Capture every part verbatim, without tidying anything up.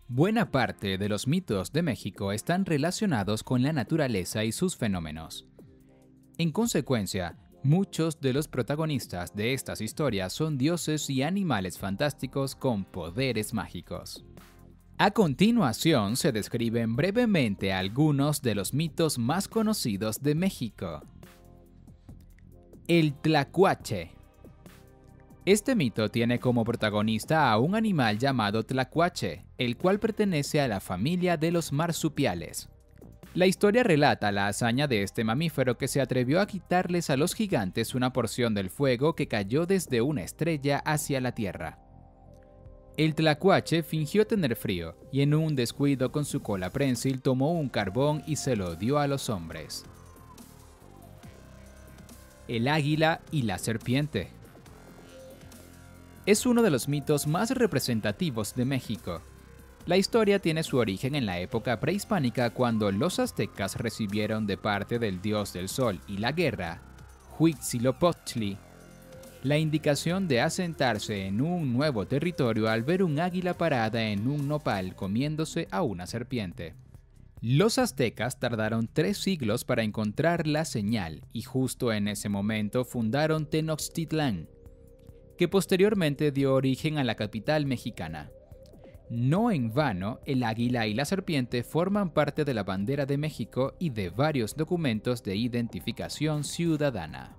Buena parte de los mitos de México están relacionados con la naturaleza y sus fenómenos. En consecuencia, muchos de los protagonistas de estas historias son dioses y animales fantásticos con poderes mágicos. A continuación se describen brevemente algunos de los mitos más conocidos de México. El Tlacuache. Este mito tiene como protagonista a un animal llamado tlacuache, el cual pertenece a la familia de los marsupiales. La historia relata la hazaña de este mamífero que se atrevió a quitarles a los gigantes una porción del fuego que cayó desde una estrella hacia la tierra. El tlacuache fingió tener frío y en un descuido con su cola prensil tomó un carbón y se lo dio a los hombres. El águila y la serpiente. Es uno de los mitos más representativos de México. La historia tiene su origen en la época prehispánica cuando los aztecas recibieron de parte del dios del sol y la guerra, Huitzilopochtli, la indicación de asentarse en un nuevo territorio al ver un águila parada en un nopal comiéndose a una serpiente. Los aztecas tardaron tres siglos para encontrar la señal y justo en ese momento fundaron Tenochtitlán, que posteriormente dio origen a la capital mexicana. No en vano, el águila y la serpiente forman parte de la bandera de México y de varios documentos de identificación ciudadana.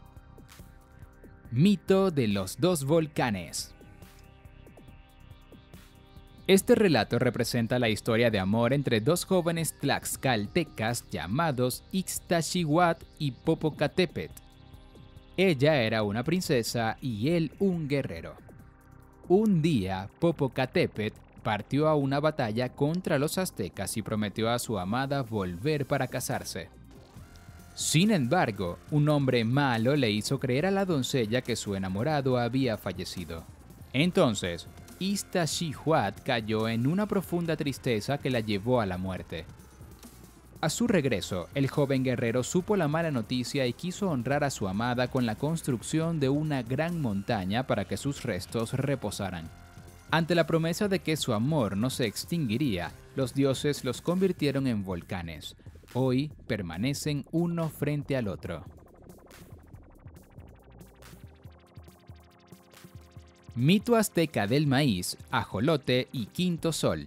Mito de los dos volcanes. Este relato representa la historia de amor entre dos jóvenes tlaxcaltecas llamados Ixtaxihuatl y Popocatépetl. Ella era una princesa y él un guerrero. Un día, Popocatépetl partió a una batalla contra los aztecas y prometió a su amada volver para casarse. Sin embargo, un hombre malo le hizo creer a la doncella que su enamorado había fallecido. Entonces, Ixtaxihuatl cayó en una profunda tristeza que la llevó a la muerte. A su regreso, el joven guerrero supo la mala noticia y quiso honrar a su amada con la construcción de una gran montaña para que sus restos reposaran. Ante la promesa de que su amor no se extinguiría, los dioses los convirtieron en volcanes. Hoy permanecen uno frente al otro. Mito azteca del maíz, ajolote y quinto sol.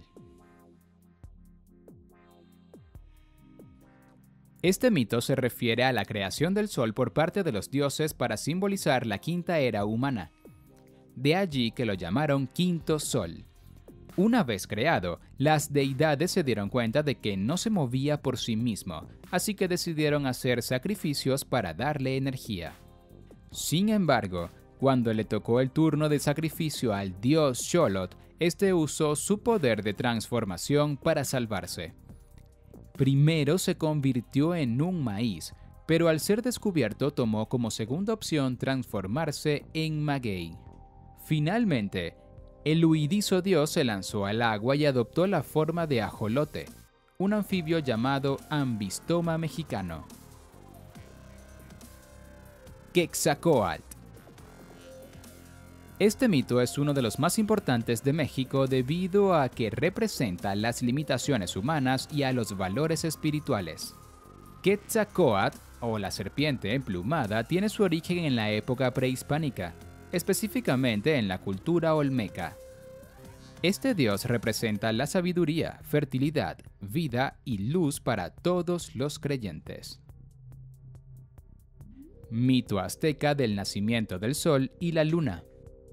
Este mito se refiere a la creación del sol por parte de los dioses para simbolizar la quinta era humana. De allí que lo llamaron quinto sol. Una vez creado, las deidades se dieron cuenta de que no se movía por sí mismo, así que decidieron hacer sacrificios para darle energía. Sin embargo, cuando le tocó el turno de sacrificio al dios Xolotl, este usó su poder de transformación para salvarse. Primero se convirtió en un maíz, pero al ser descubierto tomó como segunda opción transformarse en maguey. Finalmente, el huidizo dios se lanzó al agua y adoptó la forma de ajolote, un anfibio llamado Ambistoma mexicano. Quetzalcóatl. Este mito es uno de los más importantes de México debido a que representa las limitaciones humanas y a los valores espirituales. Quetzalcóatl, o la serpiente emplumada, tiene su origen en la época prehispánica, específicamente en la cultura olmeca. Este dios representa la sabiduría, fertilidad, vida y luz para todos los creyentes. Mito azteca del nacimiento del sol y la luna.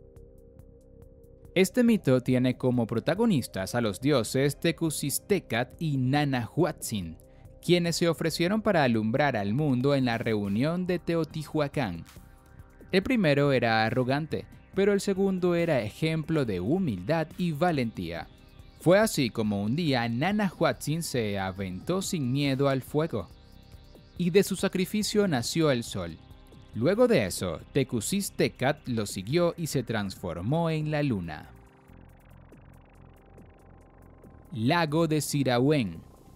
Este mito tiene como protagonistas a los dioses Tecucistecatl y Nanahuatzin, quienes se ofrecieron para alumbrar al mundo en la reunión de Teotihuacán. El primero era arrogante, pero el segundo era ejemplo de humildad y valentía. Fue así como un día Nanahuatzin se aventó sin miedo al fuego, y de su sacrificio nació el sol. Luego de eso, Tecucistecatl lo siguió y se transformó en la luna. Lago de Sirahuén.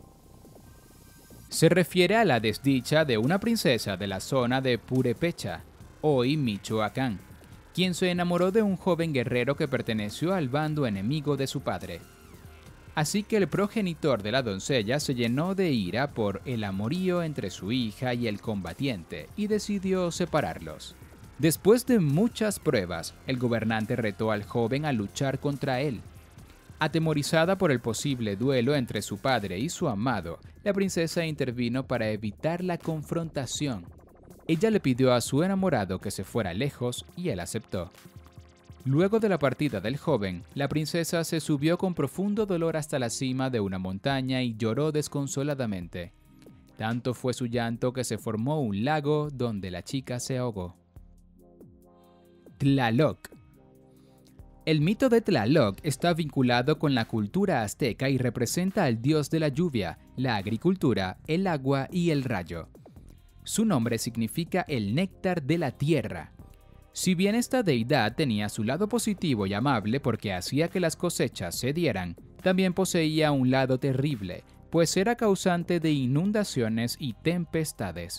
Se refiere a la desdicha de una princesa de la zona de Purépecha, hoy Michoacán, quien se enamoró de un joven guerrero que perteneció al bando enemigo de su padre. Así que el progenitor de la doncella se llenó de ira por el amorío entre su hija y el combatiente y decidió separarlos. Después de muchas pruebas, el gobernante retó al joven a luchar contra él. Atemorizada por el posible duelo entre su padre y su amado, la princesa intervino para evitar la confrontación. Ella le pidió a su enamorado que se fuera lejos y él aceptó. Luego de la partida del joven, la princesa se subió con profundo dolor hasta la cima de una montaña y lloró desconsoladamente. Tanto fue su llanto que se formó un lago donde la chica se ahogó. Tlaloc. El mito de Tlaloc está vinculado con la cultura azteca y representa al dios de la lluvia, la agricultura, el agua y el rayo. Su nombre significa el néctar de la tierra. Si bien esta deidad tenía su lado positivo y amable porque hacía que las cosechas se dieran, también poseía un lado terrible, pues era causante de inundaciones y tempestades.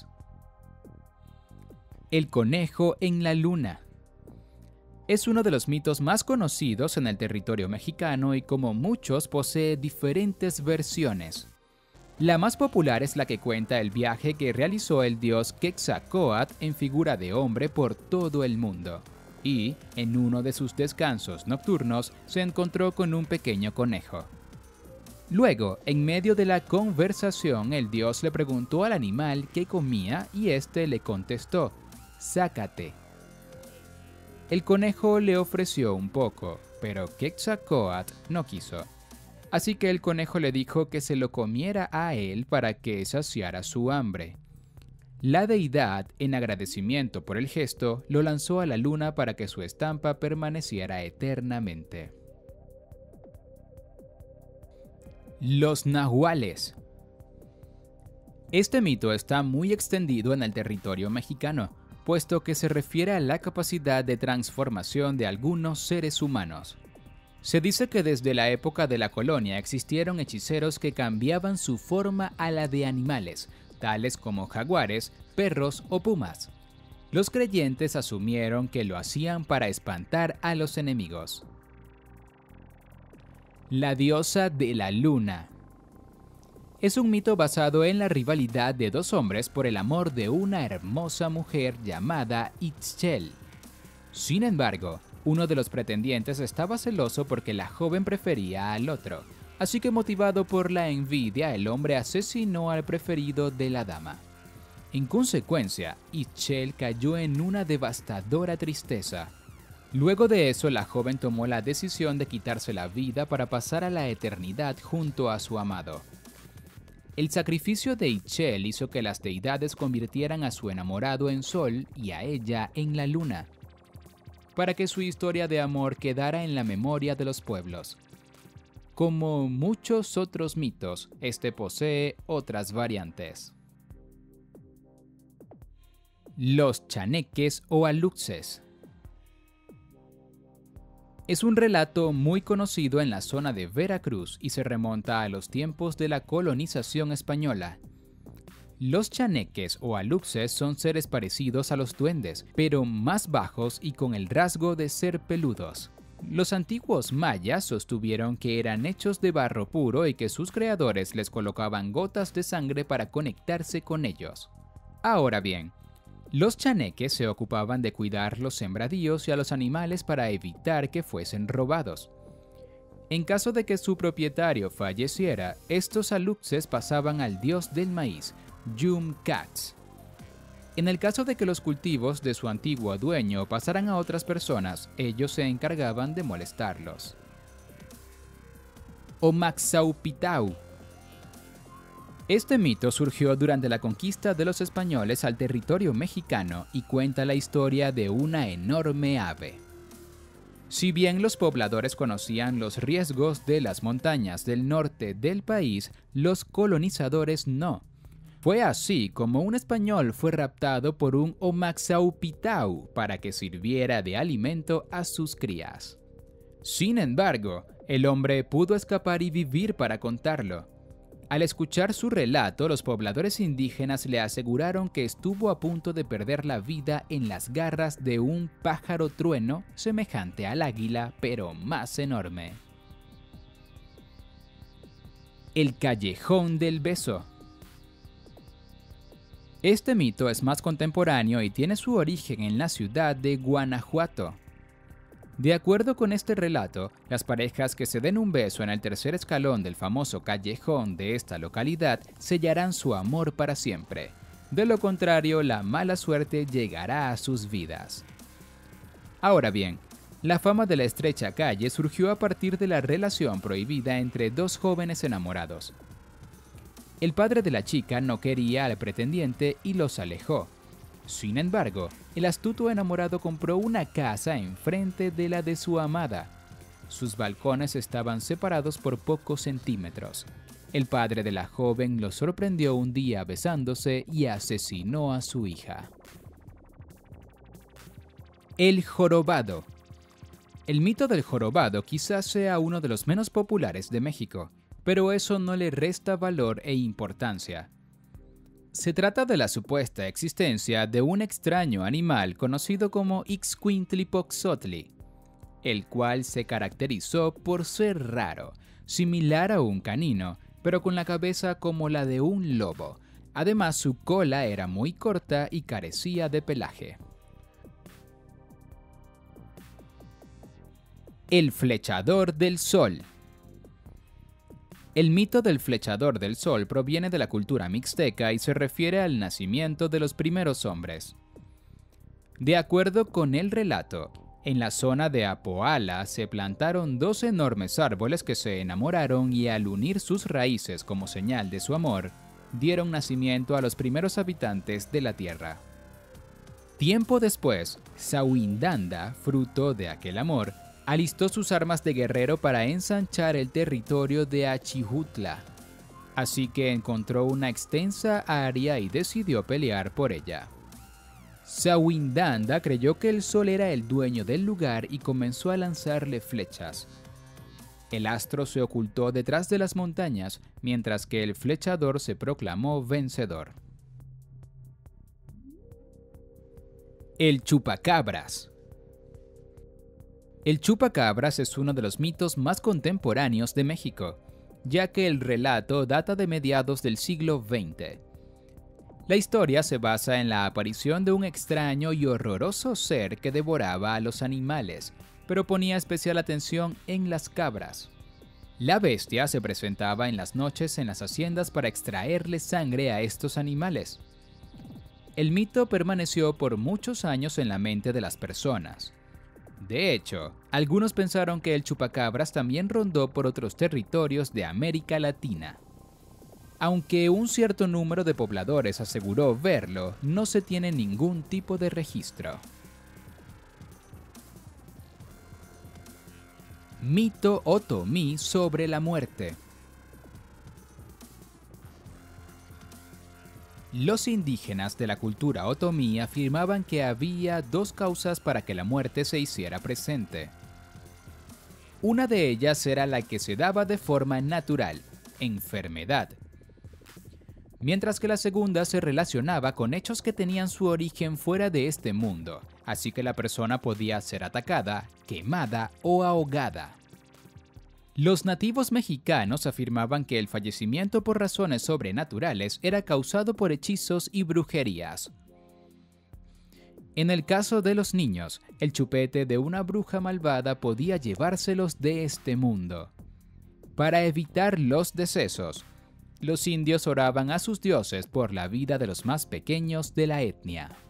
El conejo en la luna. Es uno de los mitos más conocidos en el territorio mexicano y como muchos posee diferentes versiones. La más popular es la que cuenta el viaje que realizó el dios Quetzalcóatl en figura de hombre por todo el mundo. Y, en uno de sus descansos nocturnos, se encontró con un pequeño conejo. Luego, en medio de la conversación, el dios le preguntó al animal qué comía y éste le contestó: «Sácate». El conejo le ofreció un poco, pero Quetzalcóatl no quiso. Así que el conejo le dijo que se lo comiera a él para que saciara su hambre. La deidad, en agradecimiento por el gesto, lo lanzó a la luna para que su estampa permaneciera eternamente. Los nahuales. Este mito está muy extendido en el territorio mexicano, puesto que se refiere a la capacidad de transformación de algunos seres humanos. Se dice que desde la época de la colonia existieron hechiceros que cambiaban su forma a la de animales, tales como jaguares, perros o pumas. Los creyentes asumieron que lo hacían para espantar a los enemigos. La diosa de la luna. Es un mito basado en la rivalidad de dos hombres por el amor de una hermosa mujer llamada Ixchel. Sin embargo, uno de los pretendientes estaba celoso porque la joven prefería al otro, así que motivado por la envidia, el hombre asesinó al preferido de la dama. En consecuencia, Ixchel cayó en una devastadora tristeza. Luego de eso, la joven tomó la decisión de quitarse la vida para pasar a la eternidad junto a su amado. El sacrificio de Ixchel hizo que las deidades convirtieran a su enamorado en sol y a ella en la luna, para que su historia de amor quedara en la memoria de los pueblos. Como muchos otros mitos, este posee otras variantes. Los chaneques o aluxes. Es un relato muy conocido en la zona de Veracruz y se remonta a los tiempos de la colonización española. Los chaneques o aluxes son seres parecidos a los duendes, pero más bajos y con el rasgo de ser peludos. Los antiguos mayas sostuvieron que eran hechos de barro puro y que sus creadores les colocaban gotas de sangre para conectarse con ellos. Ahora bien, los chaneques se ocupaban de cuidar los sembradíos y a los animales para evitar que fuesen robados. En caso de que su propietario falleciera, estos aluxes pasaban al dios del maíz, Yum-Katz. En el caso de que los cultivos de su antiguo dueño pasaran a otras personas, ellos se encargaban de molestarlos. Omaxaupitau. Este mito surgió durante la conquista de los españoles al territorio mexicano y cuenta la historia de una enorme ave. Si bien los pobladores conocían los riesgos de las montañas del norte del país, los colonizadores no. Fue así como un español fue raptado por un Omaxaupitau para que sirviera de alimento a sus crías. Sin embargo, el hombre pudo escapar y vivir para contarlo. Al escuchar su relato, los pobladores indígenas le aseguraron que estuvo a punto de perder la vida en las garras de un pájaro trueno semejante al águila, pero más enorme. El Callejón del Beso. Este mito es más contemporáneo y tiene su origen en la ciudad de Guanajuato. De acuerdo con este relato, las parejas que se den un beso en el tercer escalón del famoso callejón de esta localidad sellarán su amor para siempre. De lo contrario, la mala suerte llegará a sus vidas. Ahora bien, la fama de la estrecha calle surgió a partir de la relación prohibida entre dos jóvenes enamorados. El padre de la chica no quería al pretendiente y los alejó. Sin embargo, el astuto enamorado compró una casa enfrente de la de su amada. Sus balcones estaban separados por pocos centímetros. El padre de la joven los sorprendió un día besándose y asesinó a su hija. El jorobado. El mito del jorobado quizás sea uno de los menos populares de México, pero eso no le resta valor e importancia. Se trata de la supuesta existencia de un extraño animal conocido como Ixcuintlipochtli, el cual se caracterizó por ser raro, similar a un canino, pero con la cabeza como la de un lobo. Además, su cola era muy corta y carecía de pelaje. El flechador del sol. El mito del flechador del sol proviene de la cultura mixteca y se refiere al nacimiento de los primeros hombres. De acuerdo con el relato, en la zona de Apoala se plantaron dos enormes árboles que se enamoraron y al unir sus raíces como señal de su amor, dieron nacimiento a los primeros habitantes de la tierra. Tiempo después, Sauindanda, fruto de aquel amor, alistó sus armas de guerrero para ensanchar el territorio de Achijutla, así que encontró una extensa área y decidió pelear por ella. Sauindanda creyó que el sol era el dueño del lugar y comenzó a lanzarle flechas. El astro se ocultó detrás de las montañas, mientras que el flechador se proclamó vencedor. El chupacabras. El chupacabras es uno de los mitos más contemporáneos de México, ya que el relato data de mediados del siglo veinte. La historia se basa en la aparición de un extraño y horroroso ser que devoraba a los animales, pero ponía especial atención en las cabras. La bestia se presentaba en las noches en las haciendas para extraerle sangre a estos animales. El mito permaneció por muchos años en la mente de las personas. De hecho, algunos pensaron que el chupacabras también rondó por otros territorios de América Latina. Aunque un cierto número de pobladores aseguró verlo, no se tiene ningún tipo de registro. Mito otomí sobre la muerte. Los indígenas de la cultura otomí afirmaban que había dos causas para que la muerte se hiciera presente. Una de ellas era la que se daba de forma natural, enfermedad, mientras que la segunda se relacionaba con hechos que tenían su origen fuera de este mundo, así que la persona podía ser atacada, quemada o ahogada. Los nativos mexicanos afirmaban que el fallecimiento por razones sobrenaturales era causado por hechizos y brujerías. En el caso de los niños, el chupete de una bruja malvada podía llevárselos de este mundo. Para evitar los decesos, los indios oraban a sus dioses por la vida de los más pequeños de la etnia.